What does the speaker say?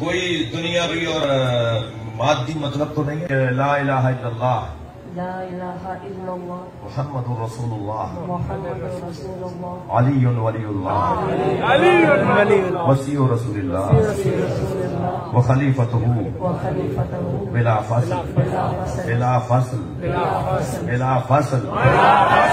कोई दुनियावी और मादी मतलब तो नहीं है। ला इलाहा इल्लल्लाह मुहम्मदुर रसूलुल्लाह अलीयुन वलियुल्लाह वसीउ रसूलिल्लाह व खलीफतुहु बिला फसल बिला फसल बिला फसल